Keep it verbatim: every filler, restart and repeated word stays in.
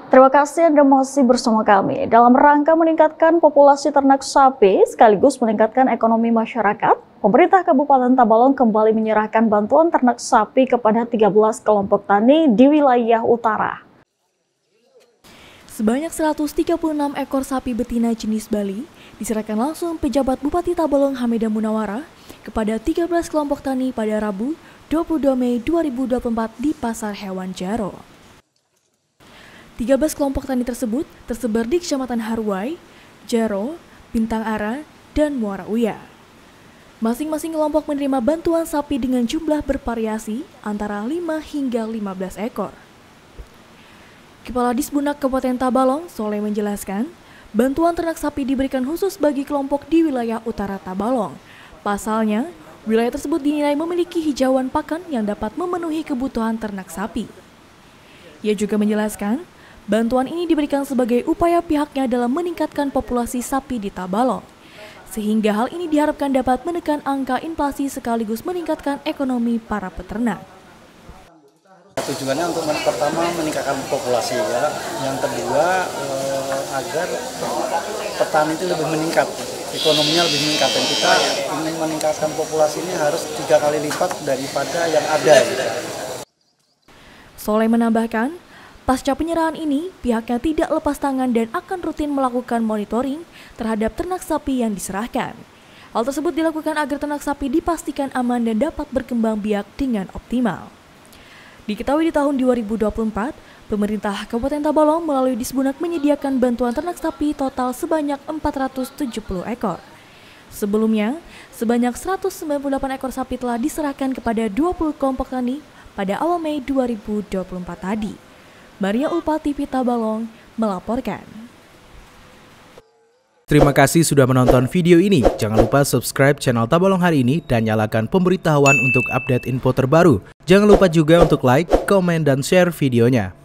Terima kasih Anda masih bersama kami. Dalam rangka meningkatkan populasi ternak sapi sekaligus meningkatkan ekonomi masyarakat, pemerintah Kabupaten Tabalong kembali menyerahkan bantuan ternak sapi kepada tiga belas kelompok tani di wilayah utara. Sebanyak seratus tiga puluh enam ekor sapi betina jenis Bali diserahkan langsung pejabat Bupati Tabalong Hamida Munawara kepada tiga belas kelompok tani pada Rabu dua puluh dua Mei dua ribu dua puluh empat di Pasar Hewan Jaro. tiga belas kelompok tani tersebut tersebar di Kecamatan Haruai, Jaro, Bintang Ara, dan Muara Uya. Masing-masing kelompok menerima bantuan sapi dengan jumlah bervariasi antara lima hingga lima belas ekor. Kepala Disbunak Kabupaten Tabalong, Soleh menjelaskan, bantuan ternak sapi diberikan khusus bagi kelompok di wilayah utara Tabalong. Pasalnya, wilayah tersebut dinilai memiliki hijauan pakan yang dapat memenuhi kebutuhan ternak sapi. Ia juga menjelaskan, bantuan ini diberikan sebagai upaya pihaknya dalam meningkatkan populasi sapi di Tabalong. Sehingga hal ini diharapkan dapat menekan angka inflasi sekaligus meningkatkan ekonomi para peternak. Tujuannya untuk pertama meningkatkan populasi ya, yang kedua eh, agar petani itu lebih meningkat, ekonominya lebih meningkat, dan kita ingin meningkatkan populasi ini harus tiga kali lipat daripada yang ada. Gitu. Soleh menambahkan, pasca penyerahan ini pihaknya tidak lepas tangan dan akan rutin melakukan monitoring terhadap ternak sapi yang diserahkan. Hal tersebut dilakukan agar ternak sapi dipastikan aman dan dapat berkembang biak dengan optimal. Diketahui di tahun dua ribu dua puluh empat, pemerintah Kabupaten Tabalong melalui Disbunak menyediakan bantuan ternak sapi total sebanyak empat ratus tujuh puluh ekor. Sebelumnya, sebanyak seratus sembilan puluh delapan ekor sapi telah diserahkan kepada dua puluh kelompok tani pada awal Mei dua ribu dua puluh empat tadi. Maria Ulpa T V Tabalong melaporkan. Terima kasih sudah menonton video ini. Jangan lupa subscribe channel Tabalong Hari Ini dan nyalakan pemberitahuan untuk update info terbaru. Jangan lupa juga untuk like, komen, dan share videonya.